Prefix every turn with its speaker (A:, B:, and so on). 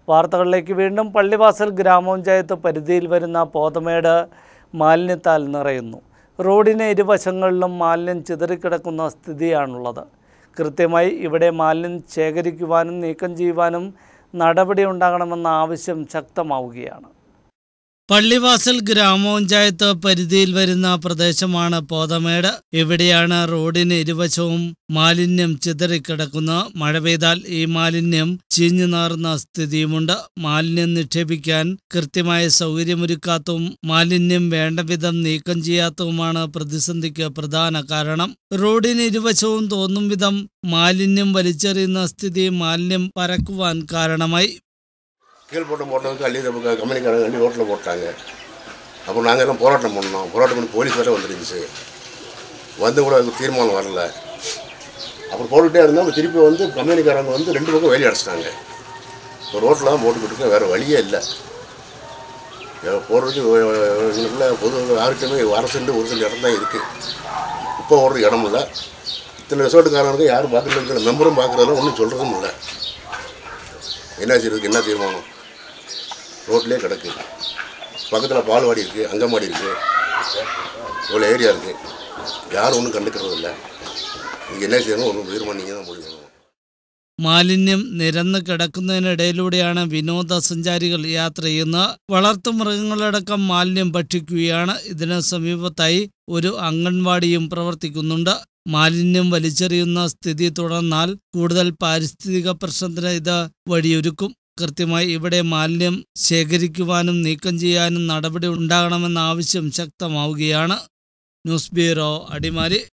A: വാർത്തകളിലേക്ക് വീണ്ടും. പള്ളിവാസൽ ഗ്രാമപഞ്ചായത്ത് പരിധിയിൽ വരുന്ന പോതമേട് മാലിന്യത്താൽ നിറയുന്നു. റോഡിന് ഇരുവശങ്ങളിലും മാലിന്യം ചിതറിക്കിടക്കുന്ന സ്ഥിതിയാണുള്ളത്. കൃത്യമായി ഇവിടെ മാലിന്യം ശേഖരിക്കുവാനും നീക്കം ചെയ്യുവാനും നടപടി ഉണ്ടാകണമെന്ന ആവശ്യം ശക്തമാവുകയാണ്. പള്ളിവാസൽ ഗ്രാമപഞ്ചായത്ത് പരിധിയിൽ വരുന്ന പ്രദേശമാണ് പോതമേട്. ഇവിടെയാണ് റോഡിന് ഇരുവശവും മാലിന്യം ചിതറിക്കിടക്കുന്നത്. മഴ പെയ്താൽ ഈ മാലിന്യം ചീഞ്ഞു നാറുന്ന സ്ഥിതിയുമുണ്ട്. മാലിന്യം നിക്ഷേപിക്കാൻ കൃത്യമായ സൗകര്യമൊരുക്കാത്തതും മാലിന്യം വേണ്ട വിധം നീക്കം ചെയ്യാത്തതുമാണ് പ്രതിസന്ധിക്ക് പ്രധാന കാരണം. റോഡിന് ഇരുവശവും തോന്നും വിധം മാലിന്യം വലിച്ചെറിയുന്ന സ്ഥിതി മാലിന്യം പരക്കുവാൻ കാരണമായി.
B: போட்டதுக்கு அள்ளி நமக்கு கம்பெனிக்காரங்க அள்ளி ரோட்டில் போட்டாங்க. அப்புறம் நாங்கள் எல்லாம் போராட்டம் பண்ணி போலீஸ் வேறு வந்துருந்துச்சு. வந்து கூட அதுக்கு தீர்மானம் வரல. அப்புறம் போட்டுகிட்டே இருந்தால் அப்புறம் திருப்பி வந்து கம்பெனிக்காரங்க வந்து 2 பக்கம் வேலி அடைச்சிட்டாங்க. இப்போ ரோட்டில் தான் போட்டுக்கிட்டு இருக்க, வேறு வழியே இல்லை. போடுறதுக்கு எங்களுக்குள்ள பொது யாருக்குமே அரசுண்டு ஒரு சில இடம் தான் இருக்குது. இப்போ ஓடுறது இடம் இல்லை. இத்தனை ரிசோர்ட்டுக்காரங்களுக்கு யாரும் பார்க்குறது மெம்பரும் பார்க்குறதுலாம் ஒன்றும் சொல்கிறதும் இல்லை. என்ன செய்யறதுக்கு என்ன தீர்மானம்? ரோட்லேயே கிடக்கு. பக்கத்தில் பால்வாடி இருக்குது, அங்கன்வாடி இருக்குது, இவ்வளோ ஏரியா இருக்குது. யாரும் ஒன்றும் கண்டுக்கிறது இல்லை. நீங்கள் என்ன செய்யணும் ஒன்றும் தீர்மானம் நீங்கள் தான் முடியணும்.
A: മാലിന്യം നിരന്ന് കിടക്കുന്നതിനിടയിലൂടെയാണ് വിനോദസഞ്ചാരികൾ യാത്ര ചെയ്യുന്നത്. വളർത്തുമൃഗങ്ങളടക്കം മാലിന്യം ഭക്ഷിക്കുകയാണ്. ഇതിന് സമീപത്തായി ഒരു അംഗൻവാടിയും പ്രവർത്തിക്കുന്നുണ്ട്. മാലിന്യം വലിച്ചെറിയുന്ന സ്ഥിതി തുടർന്നാൽ കൂടുതൽ പാരിസ്ഥിതിക പ്രശ്നത്തിന് ഇത് വഴിയൊരുക്കും. കൃത്യമായി ഇവിടെ മാലിന്യം ശേഖരിക്കുവാനും നീക്കം ചെയ്യാനും നടപടി ഉണ്ടാകണമെന്ന ആവശ്യം ശക്തമാവുകയാണ്. News bureau, Adimali.